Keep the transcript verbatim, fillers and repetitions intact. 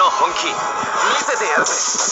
本気見せてやるぜ。